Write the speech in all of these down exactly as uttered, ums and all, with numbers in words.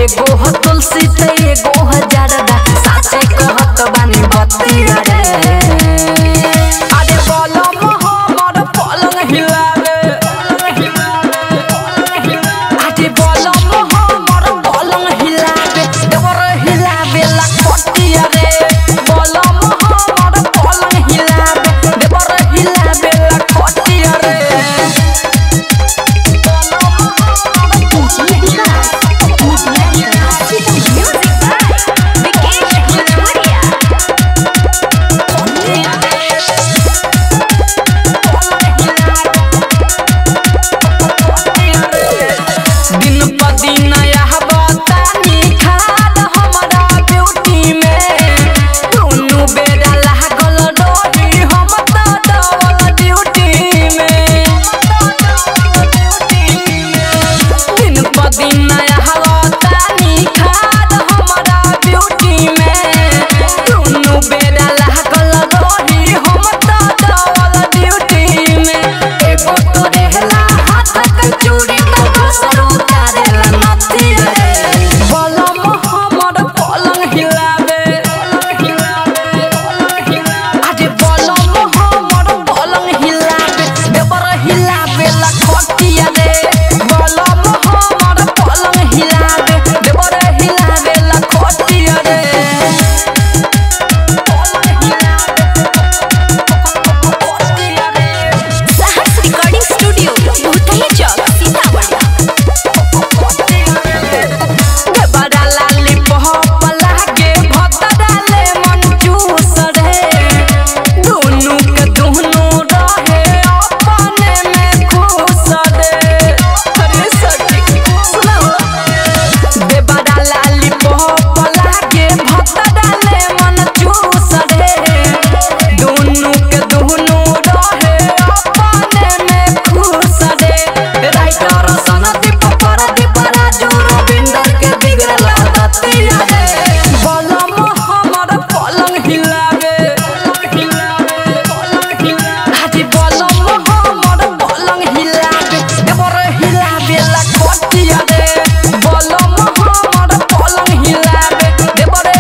एगो ह तुलसी ते एगो ह जरदा साचे कहत बानी बतिया रे अरे बलम हमर पलंग हिलावे अरे बलम हमर पलंग हिलावे देवर हिलावे ला खटिया रे बलम हमर पलंग हिलावे देवर हिलावे ला खटिया रे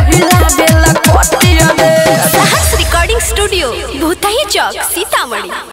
स्टूडियो भूतही चौक सीतामढ़ी।